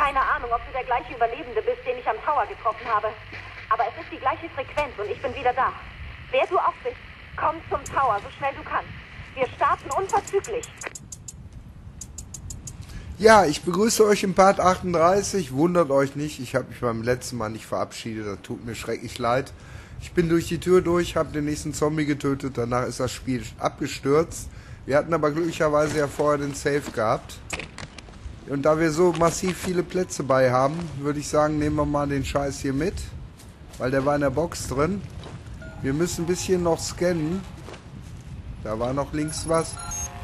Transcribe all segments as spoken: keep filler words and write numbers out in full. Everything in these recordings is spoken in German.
Keine Ahnung, ob du der gleiche Überlebende bist, den ich am Tower getroffen habe. Aber es ist die gleiche Frequenz und ich bin wieder da. Wer du auch bist, komm zum Tower, so schnell du kannst. Wir starten unverzüglich. Ja, ich begrüße euch im Part achtunddreißig. Wundert euch nicht, ich habe mich beim letzten Mal nicht verabschiedet. Das tut mir schrecklich leid. Ich bin durch die Tür durch, habe den nächsten Zombie getötet. Danach ist das Spiel abgestürzt. Wir hatten aber glücklicherweise ja vorher den Save gehabt. Und da wir so massiv viele Plätze bei haben, würde ich sagen, nehmen wir mal den Scheiß hier mit. Weil der war in der Box drin. Wir müssen ein bisschen noch scannen. Da war noch links was.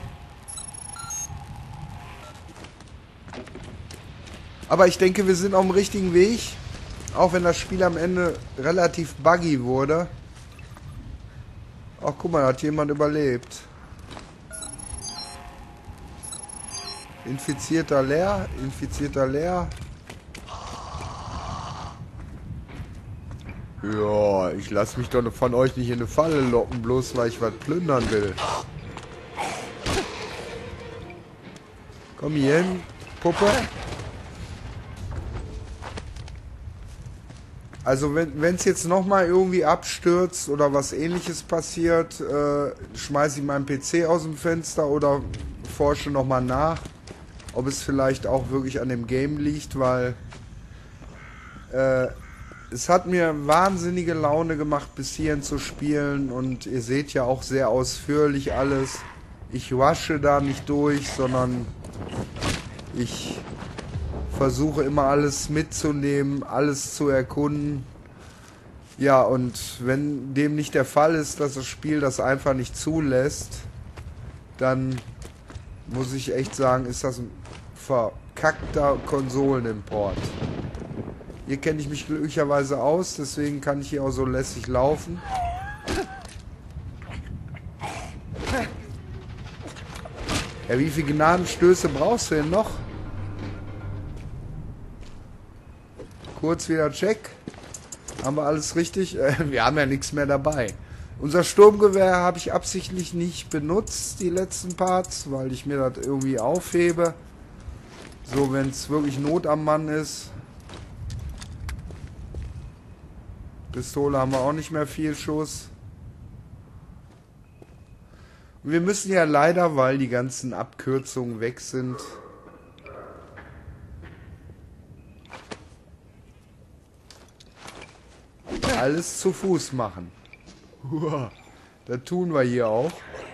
Aber ich denke, wir sind auf dem richtigen Weg. Auch wenn das Spiel am Ende relativ buggy wurde. Ach, guck mal, da hat jemand überlebt. Infizierter leer, infizierter leer. Ja, ich lasse mich doch von euch nicht in eine Falle locken, bloß weil ich was plündern will. Komm hier hin, Puppe. Also wenn es jetzt nochmal irgendwie abstürzt oder was Ähnliches passiert, äh, schmeiße ich meinen P C aus dem Fenster oder forsche nochmal nach, ob es vielleicht auch wirklich an dem Game liegt, weil äh, es hat mir wahnsinnige Laune gemacht, bis hierhin zu spielen und ihr seht ja auch sehr ausführlich alles. Ich rushe da nicht durch, sondern ich versuche immer alles mitzunehmen, alles zu erkunden. Ja, und wenn dem nicht der Fall ist, dass das Spiel das einfach nicht zulässt, dann muss ich echt sagen, ist das ein verkackter Konsolenimport. Hier kenne ich mich glücklicherweise aus, deswegen kann ich hier auch so lässig laufen. Ja, wie viele Gnadenstöße brauchst du denn noch? Kurz wieder check. Haben wir alles richtig? Äh, wir haben ja nichts mehr dabei. Unser Sturmgewehr habe ich absichtlich nicht benutzt, die letzten Parts, weil ich mir das irgendwie aufhebe. So, wenn es wirklich Not am Mann ist. Pistole haben wir auch nicht mehr viel Schuss. Und wir müssen ja leider, weil die ganzen Abkürzungen weg sind, alles zu Fuß machen. Uah, das tun wir hier auch.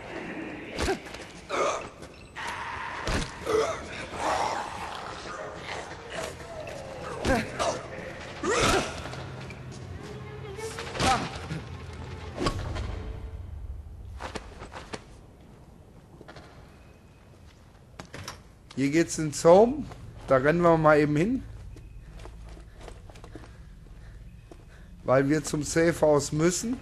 Hier geht's ins Home. Da rennen wir mal eben hin. Weil wir zum Safe House müssen.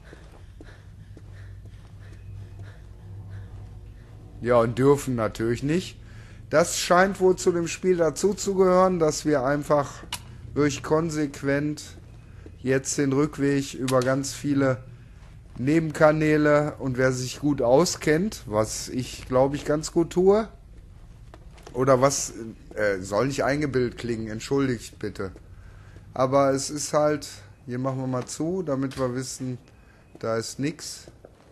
Ja, und dürfen natürlich nicht. Das scheint wohl zu dem Spiel dazu zu gehören, dass wir einfach durch konsequent jetzt den Rückweg über ganz viele Nebenkanäle und wer sich gut auskennt, was ich glaube ich ganz gut tue, oder was äh, soll nicht eingebildet klingen, entschuldigt bitte. Aber es ist halt... Hier machen wir mal zu, damit wir wissen, da ist nix.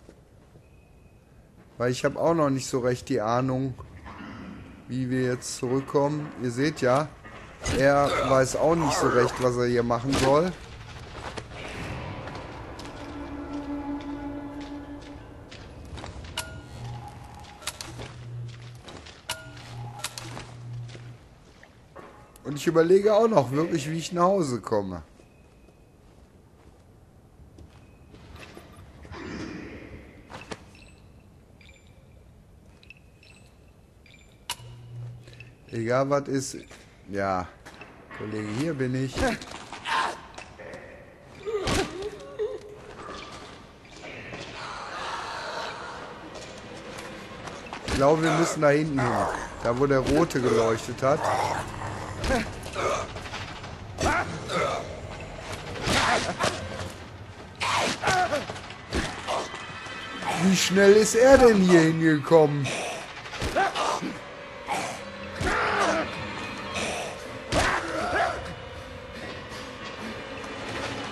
Weil ich habe auch noch nicht so recht die Ahnung, wie wir jetzt zurückkommen. Ihr seht ja, er weiß auch nicht so recht, was er hier machen soll. Und ich überlege auch noch wirklich, wie ich nach Hause komme. Egal was ist. Ja, Kollege, hier bin ich. Ich glaube, wir müssen da hinten hin. Da, wo der Rote geleuchtet hat. Wie schnell ist er denn hier hingekommen?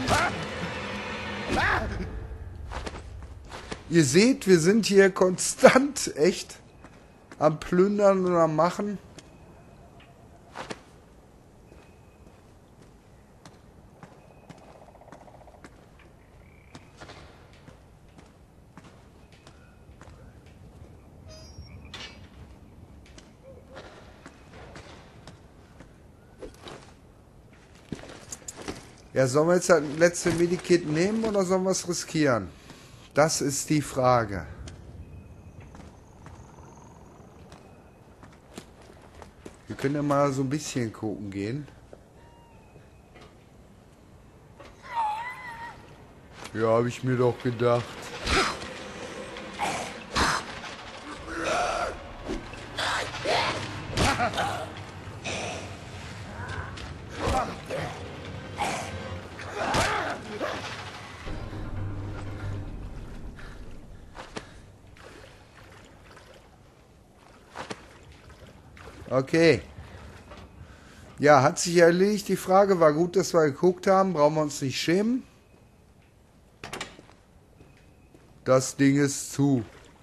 Ihr seht, wir sind hier konstant echt am Plündern und am Machen. Ja, sollen wir jetzt das letzte Medikit nehmen oder sollen wir es riskieren? Das ist die Frage. Wir können ja mal so ein bisschen gucken gehen. Ja, habe ich mir doch gedacht. Okay. Ja, hat sich erledigt. Die Frage war gut, dass wir geguckt haben. Brauchen wir uns nicht schämen. Das Ding ist zu.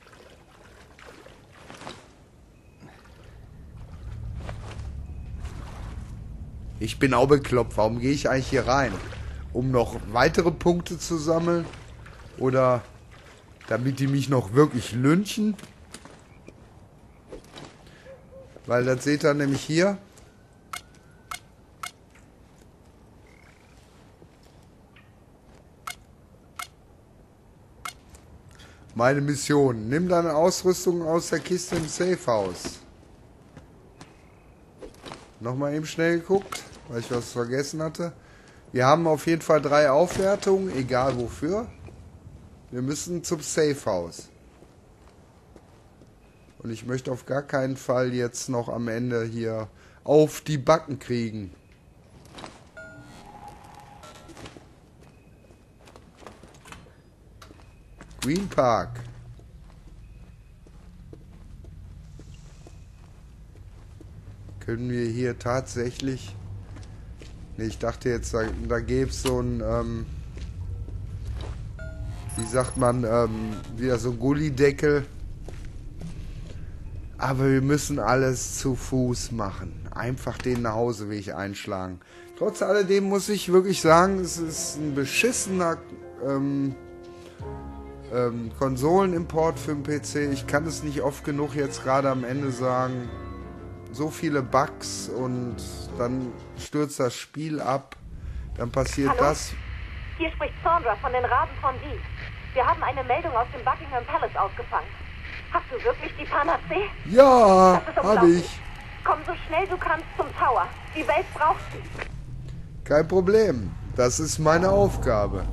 Ich bin auch bekloppt. Warum gehe ich eigentlich hier rein? Um noch weitere Punkte zu sammeln? Oder damit die mich noch wirklich lynchen? Weil das seht ihr nämlich hier. Meine Mission. Nimm deine Ausrüstung aus der Kiste im Safehouse. Nochmal eben schnell geguckt, weil ich was vergessen hatte. Wir haben auf jeden Fall drei Aufwertungen, egal wofür. Wir müssen zum Safehouse. Und ich möchte auf gar keinen Fall jetzt noch am Ende hier auf die Backen kriegen. Green Park. Können wir hier tatsächlich... Ne, ich dachte jetzt, da, da gäbe es so ein... Ähm, wie sagt man? Ähm, wieder so ein Gullideckel. Aber wir müssen alles zu Fuß machen. Einfach den Nachhauseweg einschlagen. Trotz alledem muss ich wirklich sagen, es ist ein beschissener ähm, ähm, Konsolenimport für den P C. Ich kann es nicht oft genug jetzt gerade am Ende sagen. So viele Bugs und dann stürzt das Spiel ab. Dann passiert Hallo? das. Hier spricht Sandra von den Raben von Dean. Wir haben eine Meldung aus dem Buckingham Palace aufgefangen. Hast du wirklich die Panacee? Ja, Das ist habe unglaublich. ich. Komm so schnell du kannst zum Tower. Die Welt braucht sie. Kein Problem. Das ist meine Aufgabe.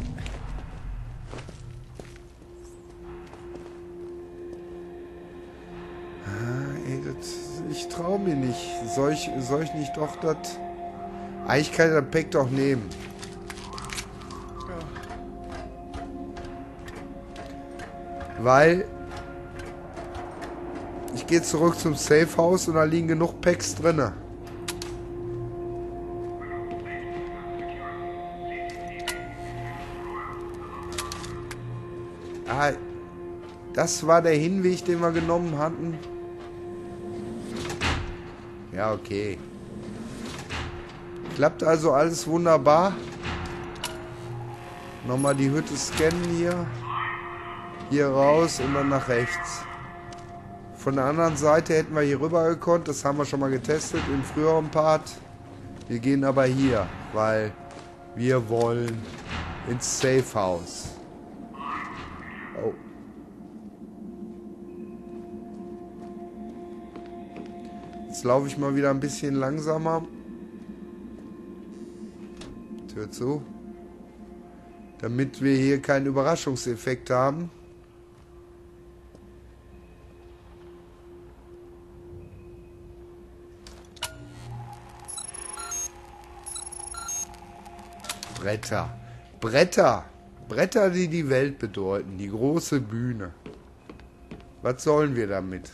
Ah, ey, das, ich traue mir nicht. Soll ich, soll ich nicht doch das... Eigentlich kann ich das Pack doch nehmen. Weil... Ich gehe zurück zum Safehouse und da liegen genug Packs drinne. Ah, das war der Hinweg, den wir genommen hatten. Ja, okay. Klappt also alles wunderbar. Nochmal die Hütte scannen hier. Hier raus und dann nach rechts. Von der anderen Seite hätten wir hier rüber gekonnt. Das haben wir schon mal getestet im früheren Part. Wir gehen aber hier, weil wir wollen ins Safehouse. Oh. Jetzt laufe ich mal wieder ein bisschen langsamer. Tür zu. Damit wir hier keinen Überraschungseffekt haben. Bretter. Bretter. Bretter, die die Welt bedeuten. Die große Bühne. Was sollen wir damit?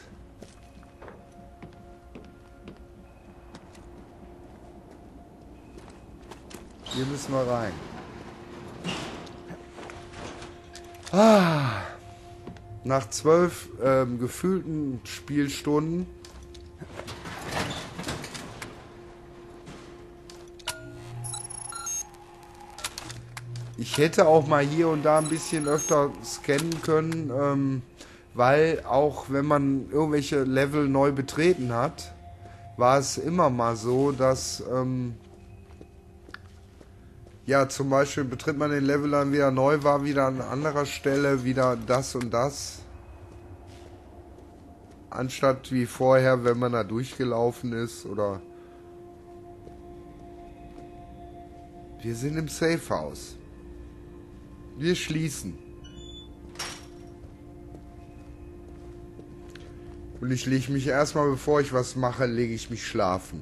Hier müssen wir rein. Ah, nach zwölf ähm, gefühlten Spielstunden ich hätte auch mal hier und da ein bisschen öfter scannen können, ähm, weil auch wenn man irgendwelche Level neu betreten hat, war es immer mal so, dass ähm, ja, zum Beispiel betritt man den Level dann wieder neu, war wieder an anderer Stelle wieder das und das. Anstatt wie vorher, wenn man da durchgelaufen ist oder... Wir sind im Safe House. Wir schließen. Und ich lege mich erstmal, bevor ich was mache, lege ich mich schlafen.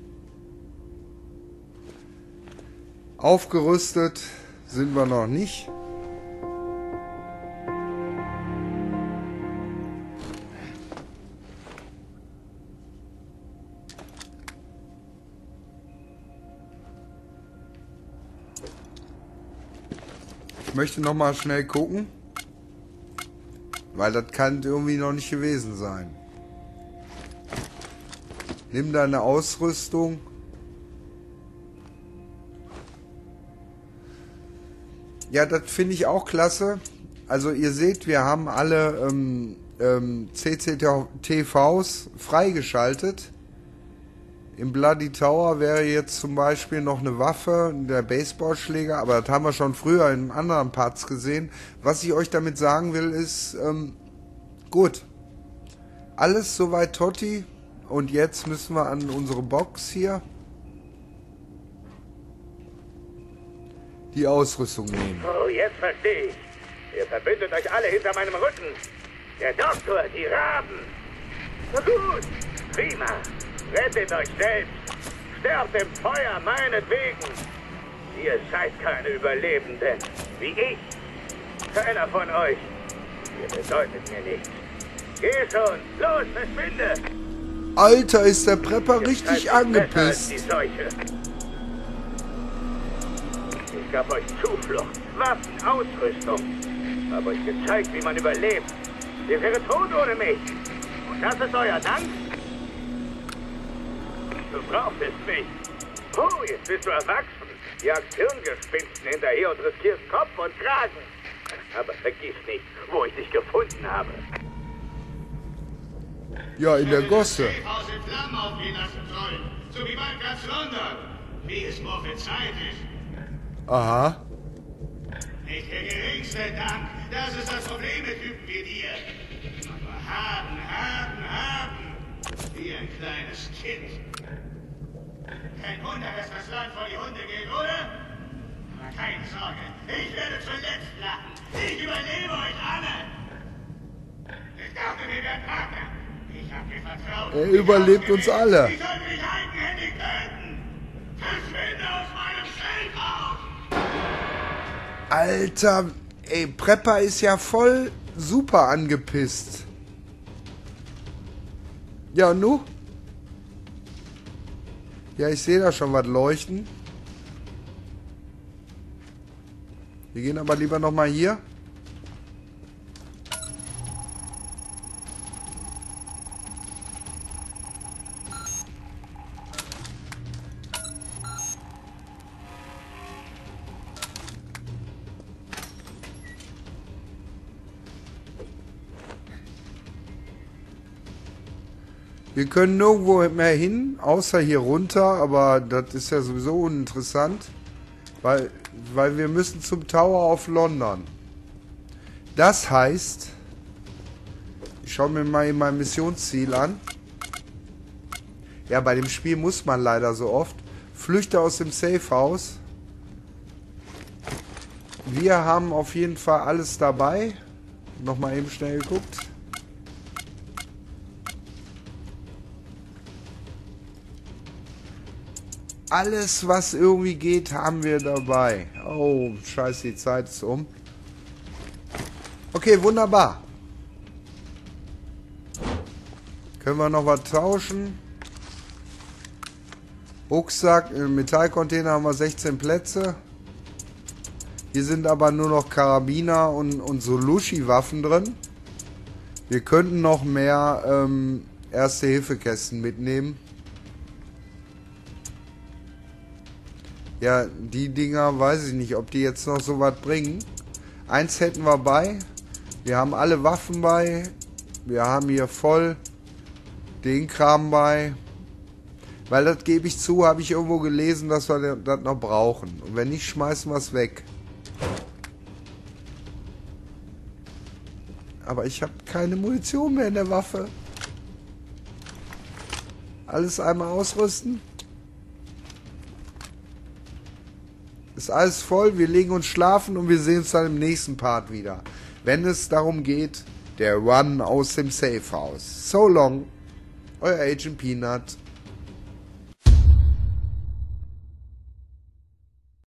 Aufgerüstet sind wir noch nicht. Ich möchte noch mal schnell gucken, weil das kann irgendwie noch nicht gewesen sein. Nimm deine Ausrüstung. Ja, das finde ich auch klasse. Also ihr seht, wir haben alle ähm, ähm, C C T Vs freigeschaltet. Im Bloody Tower wäre jetzt zum Beispiel noch eine Waffe, der Baseballschläger, aber das haben wir schon früher in anderen Parts gesehen. Was ich euch damit sagen will, ist, ähm, gut, alles soweit Totti. Und jetzt müssen wir an unsere Box hier die Ausrüstung nehmen. Oh, jetzt verstehe ich. Ihr verbündet euch alle hinter meinem Rücken. Der Doktor, die Raben. Na gut, prima. Rettet euch selbst. Sterbt im Feuer meinetwegen. Ihr seid keine Überlebenden. Wie ich. Keiner von euch. Ihr bedeutet mir nichts. Geh schon. Los, verschwinde. Alter, ist der Prepper richtig angepisst. Die Seuche. Ich gab euch Zuflucht, Waffen, Ausrüstung. Hab euch gezeigt, wie man überlebt. Ihr wäret tot ohne mich. Und das ist euer Dank? Du brauchtest mich. Oh, jetzt bist du erwachsen. Jagst Hirngespinsten hinterher und riskierst Kopf und Kragen. Aber vergiss nicht, wo ich dich gefunden habe. Ja, in der Gosse. Aus in Flammen aufgehen lassen sollen. So wie bald ganz London. Wie es prophezeit ist. Aha. Nicht der geringste Dank. Das ist das Problem mit Typen wie dir. Aber haben, haben, haben. Wie ein kleines Kind. Kein Wunder, dass das Land vor die Hunde geht, oder? Aber keine Sorge. Ich werde zuletzt lachen. Ich überlebe euch alle. Ich dachte, wir wären Partner. Ich hab dir vertraut. Er überlebt uns alle. Ich sollte dich eigenhändig töten. Verschwinde aus meinem Feldhaus. Alter, ey, Prepper ist ja voll super angepisst. Ja, und nu? Ja, ich sehe da schon was leuchten. Wir gehen aber lieber noch mal hier. Wir können nirgendwo mehr hin, außer hier runter, aber das ist ja sowieso uninteressant, weil, weil wir müssen zum Tower of London. Das heißt, ich schaue mir mal mein Missionsziel an. Ja, bei dem Spiel muss man leider so oft. Flüchte aus dem Safe House. Wir haben auf jeden Fall alles dabei. Nochmal eben schnell geguckt. Alles, was irgendwie geht, haben wir dabei. Oh, scheiße, die Zeit ist um. Okay, wunderbar. Können wir noch was tauschen? Rucksack, im Metallcontainer haben wir sechzehn Plätze. Hier sind aber nur noch Karabiner und, und so Lushi-Waffen drin. Wir könnten noch mehr ähm, Erste-Hilfe-Kästen mitnehmen. Ja, die Dinger, weiß ich nicht, ob die jetzt noch so was bringen. Eins hätten wir bei. Wir haben alle Waffen bei. Wir haben hier voll den Kram bei. Weil das gebe ich zu, habe ich irgendwo gelesen, dass wir das noch brauchen. Und wenn nicht, schmeißen wir es weg. Aber ich habe keine Munition mehr in der Waffe. Alles einmal ausrüsten. Ist alles voll, wir legen uns schlafen und wir sehen uns dann im nächsten Part wieder. Wenn es darum geht, der Run aus dem Safe House. So long, euer Agent Peanut.